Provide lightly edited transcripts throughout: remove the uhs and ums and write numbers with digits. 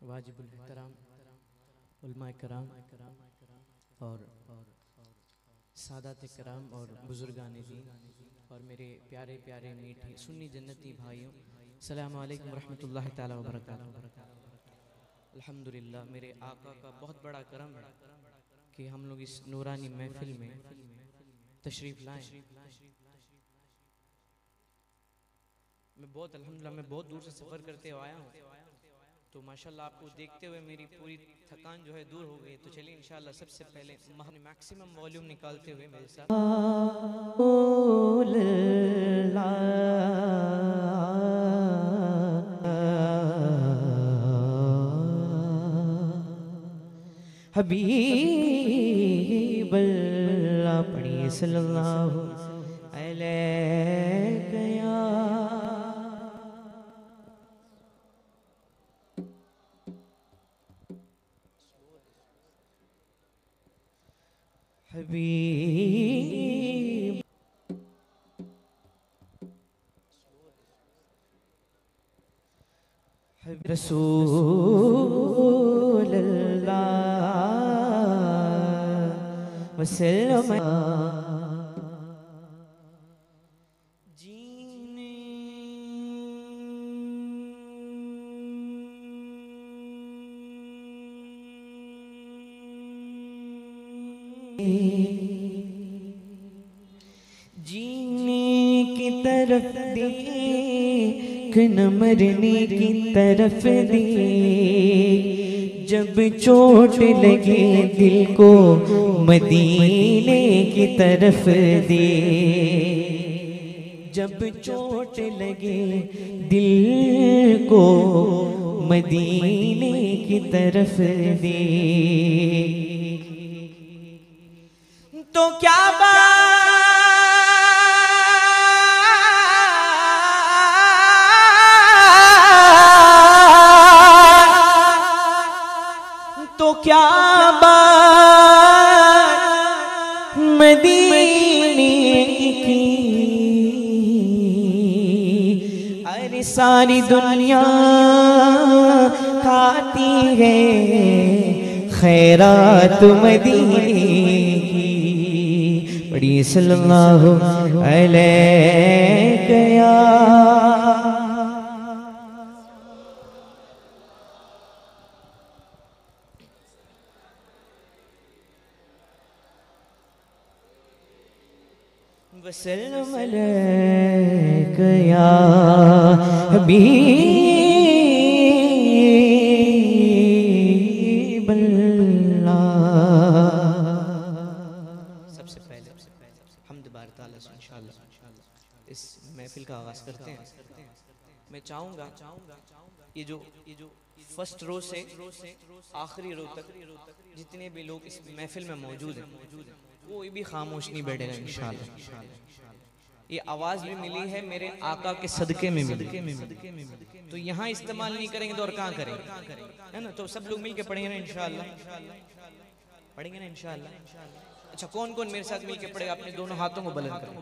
वाजिबुल एहतराम उलमाए कराम और सादात कराम और बुजुर्गान दीन और मेरे प्यारे प्यारे मीठे सुन्नी जन्नती भाइयों, अस्सलामु अलैकुम रहमतुल्लाहि ताला व बरकातहू। अल्हम्दुलिल्लाह, मेरे आका का बहुत बड़ा करम है कि हम लोग इस नूरानी महफिल में तशरीफ़ लाएं। मैं बहुत दूर से सफ़र करते हुए आया हूँ, तो माशाल्लाह आपको देखते हुए मेरी पूरी थकान जो है दूर हो गई। तो चलिए इंशाल्लाह सबसे पहले मैक्सिमम वॉल्यूम निकालते हुए मेरे साथ हबीब अल्लाह पढ़िए सल्लल्लाहु अलैहि हबीब रसूल अल्लाह वसल्लम। जीने की तरफ देख न मरने की तरफ देख, जब चोट लगे दिल को मदीने की तरफ दे। जब चोट लगे दिल को मदीने की तरफ दे, तो क्या बात मदीने की। अरे सारी दुनिया खाती है खैरात मदीने की। पढ़िए सल्लल्लाहु अलैहि या वसल्लम अलैका या हबीब अल्लाह। सबसे पहले हम्द बार ताला से इंशाअल्लाह इस महफिल का आगाज करते हैं। मैं चाहूँगा ये जो फर्स्ट रो से आखिरी रो तक जितने भी लोग इस महफिल में मौजूद हैं कोई भी खामोश नहीं बैठेगा इंशाअल्लाह। ये आवाज भी मिली है मेरे आका के सदके में मिली, तो यहाँ इस्तेमाल नहीं करेंगे तो और कहाँ करेंगे, है ना। तो सब लोग मिलके पढ़ेंगे ना इंशाअल्लाह, पढ़ेंगे ना इंशाअल्लाह। अच्छा, कौन कौन मेरे साथ मिलके पढ़ेगा? अपने दोनों हाथों को बुलंद करें।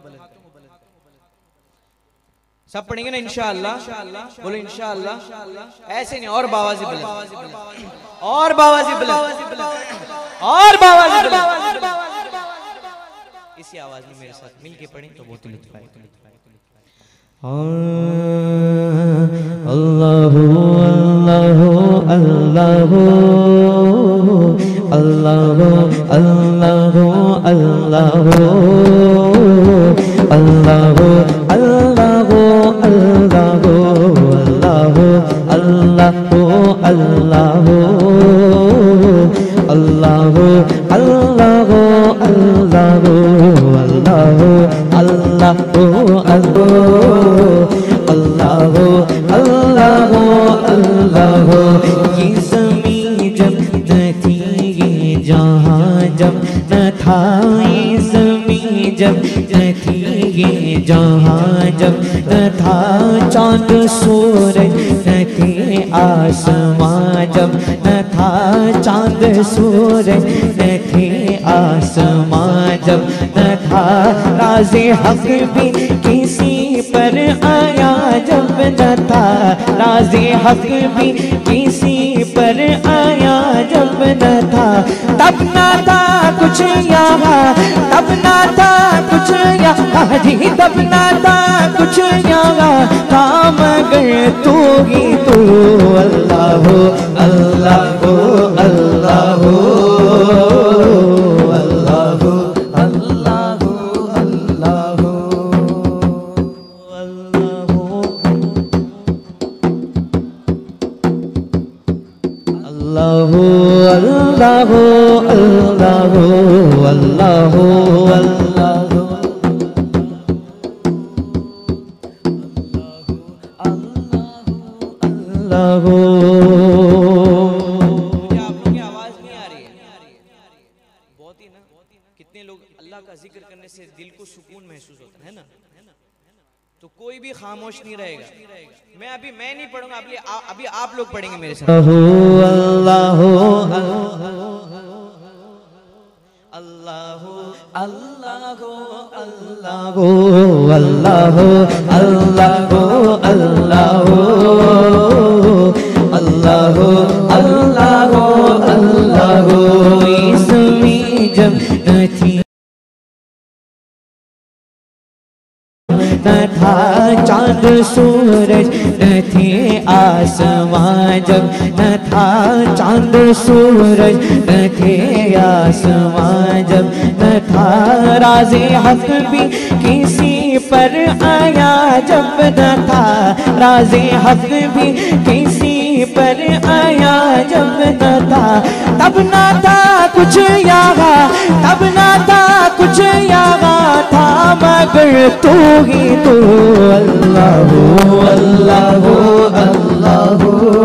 सब पढ़ेंगे ना इंशाअल्लाह? बोलो इंशाअल्लाह। ऐसे नहीं, और बावाज़ी बुलंद, और बावाज़ी बुलंद, और बावाज़ी बुलंद। इसी आवाज में मेरे साथ मिलके पढ़ें तो बहुत लुत्फ आएगा। अल्लाहु अल्लाहु अल्लाहु अल्लाहु अल्लाहु अल्लाहु अल्लाहु अल्लाहु अल्लाहु अल्लाहु अल्लाहु अल्लाहु अल्लाहु अल्लाहु अल्लाहु अल्लाहु अल्लाहु अल्लाहु अल्लाहु। ये ज़मीं जब न थी, ये जहाँ जब न था, ये ज़मीं जब न थी, ये जहाँ जब न था, चाँद सूरज न थे, आसमां जब न था, चाँद सूरज न थे, आसमां जब न था, राज़े हक भी किसी पर आया जब न था, राज़े हक भी किसी पर तब ना था कुछ यहाँ, तब ना था कुछ यहाँ जी, तब ना था कुछ यहाँ था मगर तू ही तू। अल्लाह अल्लाह अल्लाह अल्लाह अल्लाह अल्लाह अल्लाह। मुझे आप लोगों की आवाज नहीं आ रही है, बहुत ही ना, कितने लोग अल्लाह का जिक्र करने से दिल को सुकून महसूस होता है ना, तो कोई भी खामोश नहीं रहेगा। मैं नहीं पढ़ूंगा, अभी आप लोग पढ़ेंगे मेरे साथ। अल्लाह अल्लाह अल्लाह अल्लाह अल्लाह अल्लाह अल्लाह अल्लाह। इसमें जब न थी न था चांद सूरज, न थे आसमां जब, न था चांद सूरज, न थे आसमां जब, न था राज़े हक भी किसी पर आया जब, न था राज़े हक भी किसी पर आया जब, न था तब ना था कुछ यहाँ, तब ना था कुछ यहाँ था मगर तू ही तू। अल्लाह अल्लाह अल्लाह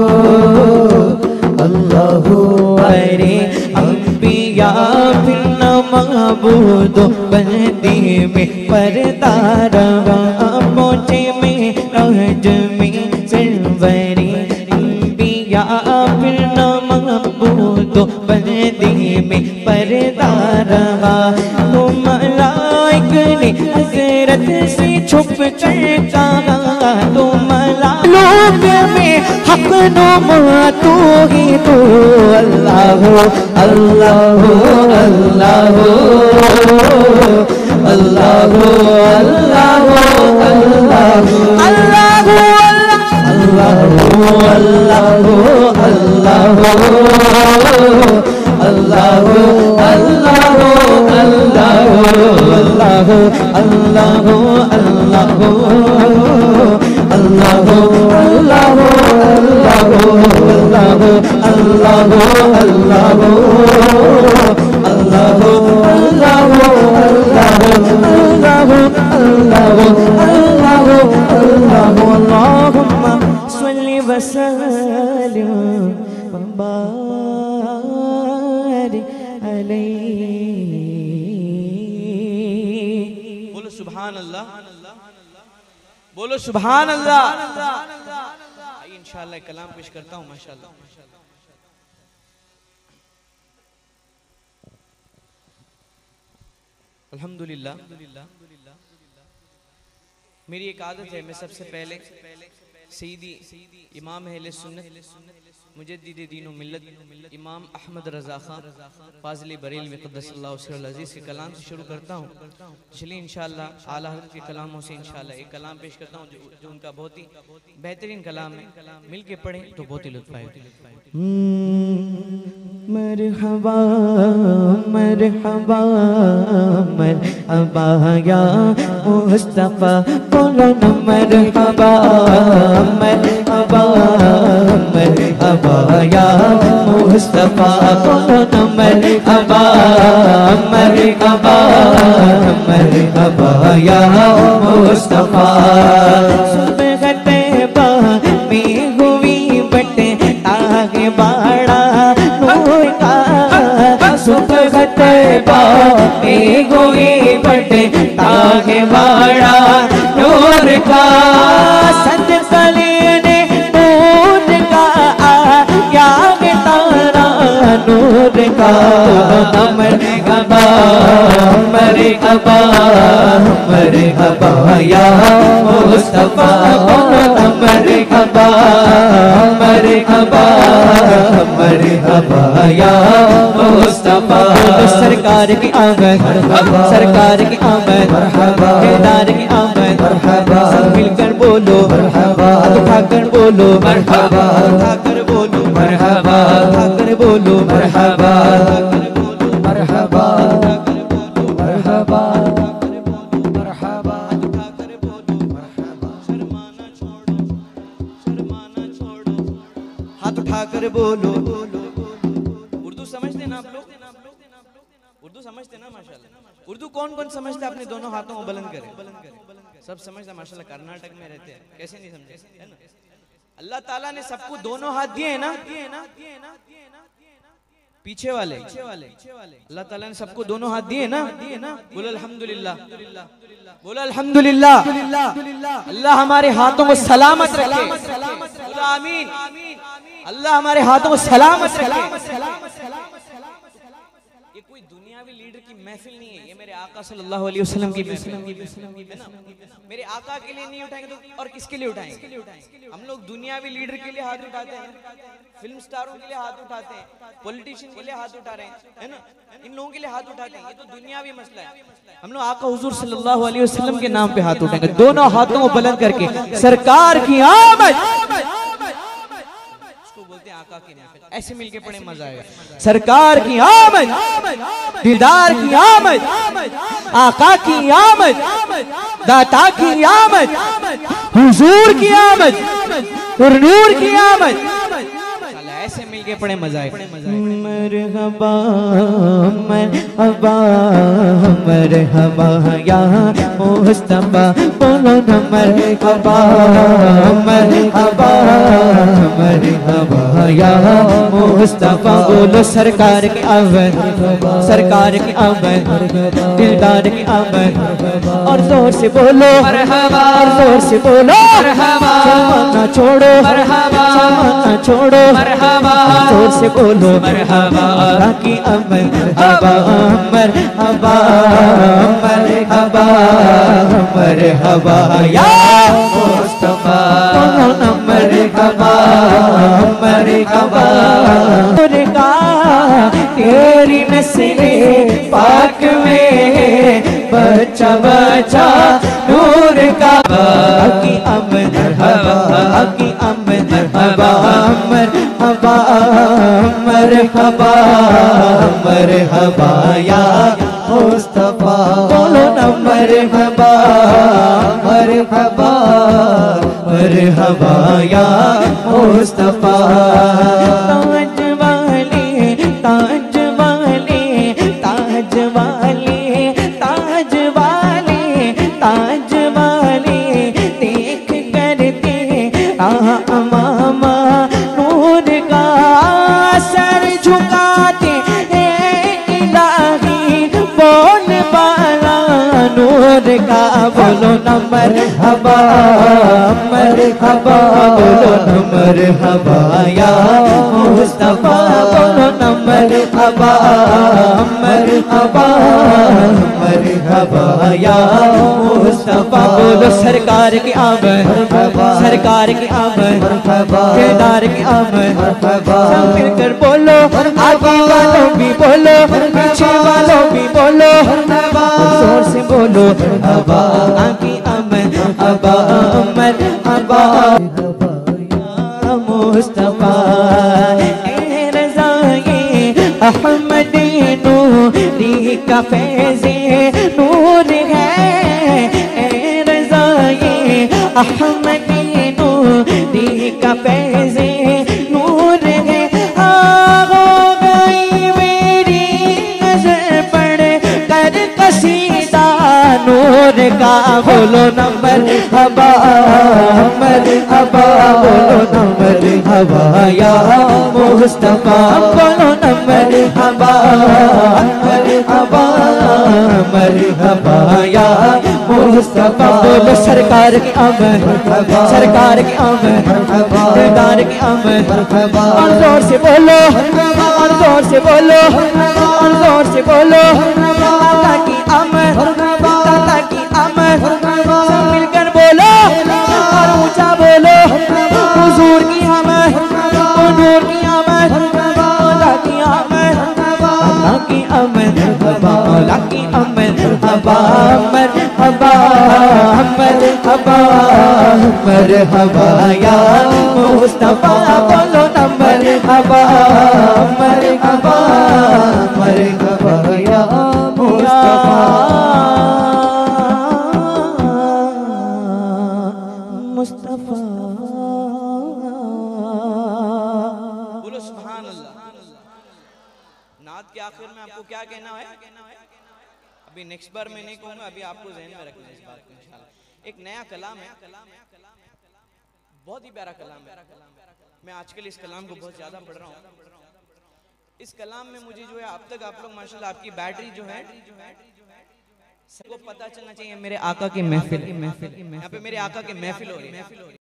अल्लाह। अरे अंबिया फिर न महबूद बंदी में पर्दा रवा, मोचे में रहज में सरवरी। अंबिया फिर न महबूद बंदी में पर्दा रवा, तो मलाइक ने हजरत से छुप कर कहा, तो मलाइक में हक नुमा तू ही तू। अल्लाह अल्लाह अल्लाह अल्लाह अल्लाह अल्लाह अल्लाह अल्लाह अल्लाह अल्लाहुम्मा सल्लि व सल्लिम व बारिक अलैहि। बोलो सुभान अल्लाह, बोलो सुभान अल्लाह। आइए इंशाअल्लाह कलाम पेश करता हूँ। माशाअल्लाह अल्हम्दुलिल्लाह। मेरी एक आदत है, मैं सबसे पहले सईदी इमाम अहले सुन्नत मुजद्दिद दीन व मिल्लत इमाम अहमद रज़ा खान फाज़िल बरेलवी क़द्दसल्लाहु सिर्रहु अज़ीज़ के कलाम से शुरू करता हूँ। चलिए इंशाअल्लाह आला हज़रत के कलामों से इंशाअल्लाह एक कलाम पेश करता हूँ जो उनका बहुत ही बेहतरीन कलाम है। मिल के पढ़ें तो बहुत ही लुत्फ़ आएगा। मरहबा मरहबा मरहबा या मुस्तफ़ा, बोलो न मरहबा मरहबा मरहबा या मुस्तफ़ा, बोलो न मरहबा मरहबा मरहबा या मुस्तफ़ा। सुबह तैबा में हुई बटे आगे बाड़ा नूर का, सुबह तैबा में हुई बटे आगे बाड़ा नूर का। सदका लेने नूर का आया तारा नूर का। मरहबा मरहबा मरहबा या मुस्तफ़ा, मरहबा मरहबा मरहबा या मुस्तफा बोलो सरकार की आमद, सरकार की आमद, दिलदार की आमद, सब मिलकर बोलो हाथ उठाकर बोलो मरहबा, उठाकर बोलो मरहबा, उठाकर बोलो मरहबा, मरहबा मरहबा हाथ उठाकर बोलो। उर्दू समझते ना आप लोग? उर्दू समझते ना माशाल्लाह? उर्दू कौन कौन समझते? अपने दोनों हाथों को बुलंद करें। सब समझते माशाल्लाह। कर्नाटक में रहते हैं, कैसे नहीं समझे? है ना? अल्लाह ताला ने सबको दोनों हाथ दिए हैं ना? पीछे वाले अल्लाह ताला ने सबको दोनों हाथ दिए ना? बोलो अल्हम्दुलिल्लाह, बोलो अल्हम्दुलिल्लाह। अल्लाह हमारे हाथों को सलामत रखे, बोलो आमीन। अल्लाह हमारे हाथों को सलामत रखे। ये कोई दुनियावी लीडर की महफिल नहीं है, ये मेरे आका सल्लल्लाहु अलैहि वसल्लम की महफिल है ना। मेरे आका के लिए नहीं उठाएंगे तो और किसके लिए उठाएंगे? हम लोग दुनियावी लीडर के लिए हाथ उठाते हैं, फिल्म स्टारों के लिए हाथ उठाते हैं, पॉलिटिशियन के लिए हाथ उठा रहे हैं, है ना? इन लोगों के लिए हाथ उठाते हैं, ये तो दुनियावी मसला है। हम लोग आका हुजूर सल्लल्लाहु अलैहि वसल्लम के नाम पे हाथ उठाएंगे, दोनों हाथों को बुलंद करके सरकार की आमद, आका की महफिल, ऐसे मिलके पढ़े मजा आएगा। सरकार की आमद, दीदार की आमद, आका की आमद, दाता की आमद, हुजूर की आमद और नूर की आमद, ऐसे मिलके पढ़े मजा आएगा। मरहबा मरहबा मरहबा या मुस्तफा बोलो न मरहबा मरहबा मरहबा या मुस्तफा बोलो सरकार की आमद, सरकार की आमद, दिलदार की आमद, और जोर से बोलो मरहबा, और जोर से बोलो मरहबा, ना छोड़ो मरहबा, ना छोड़ो मरहबा, जोर से बोलो मरहबा की आमद, मरहबा मरहबा मरहबा मरहबा या मुस्तफा बोलो न मरहबा मरहबा। मुर्गा तेरी नस्ले पाक में बच्चा बच्चा नूर का की आमद, मरहबा की आमद, मरहबा मरहबा मरहबा मरहबा या मुस्तफा बोलो न मरहबा मरहबा मरहबा या मुस्तफा। ताज वाले ताज वाले ताज वाले ताज वाले ताज वाले देख करते मामा नूर का सर झुकाते इलाही बोल बाला नूर का बोलो न मरहबा मरहबा बोलो न मरहबा या मुस्तफा बोलो न मरहबा मरहबा मरहबा या मुस्तफा बोलो सरकार की आमद, सरकार की आमद, दिलदार की आमद, सब मिलकर बोलो आगे वालों भी बोलो पीछे वालों भी बोलो जोर से बोलो मरहबा की आमद, मरहबा मरहबा या मुस्तफा। अहमद नूरी का फैज़े नूर है रज़ाए, अहमद नूरी का फैज़े नूर है। हो गई मेरी नज़र पड़ कर कसीदा नूर का बोलो न मरहबा मरहबा बोलो न मरहबा या मुस्तफा बोलो न मरहबा मरहबा मरहबा या मुस्तफा बोलो सरकार की आमद, सरकार की आमद, दिलदार की आमद, और जोर से बोलो और जोर से बोलो और जोर से बोलो दाता की आमद, दाता की आमद, सब मिलकर बोलो और ऊंचा बोलो हुजूर की आमद, नूर की आमद, दाता की आमद, दाता की मरहबा मरहबा मरहबा मरहबा या मुस्तफा बोलो ना मरहबा मरहबा मरहबा या मुस्तफा मुस्तफा। बोलो सुभान अल्लाह। नात के आखिर में आपको क्या कहना है? अभी नेक्स्ट बार मैं नहीं कहूंगा, अभी आपको ज़हन में रखना है इस बात को इंशाल्लाह। एक नया कलाम है, बहुत ही प्यारा कलाम है। मैं आजकल इस कलाम को बहुत ज्यादा पढ़ रहा हूँ। इस कलाम में मुझे जो है अब तक आप लोग माशाल्लाह आपकी बैटरी जो है सबको पता चलना चाहिए मेरे आका की महफिल, यहाँ पे मेरे आका की महफिल हो रही है।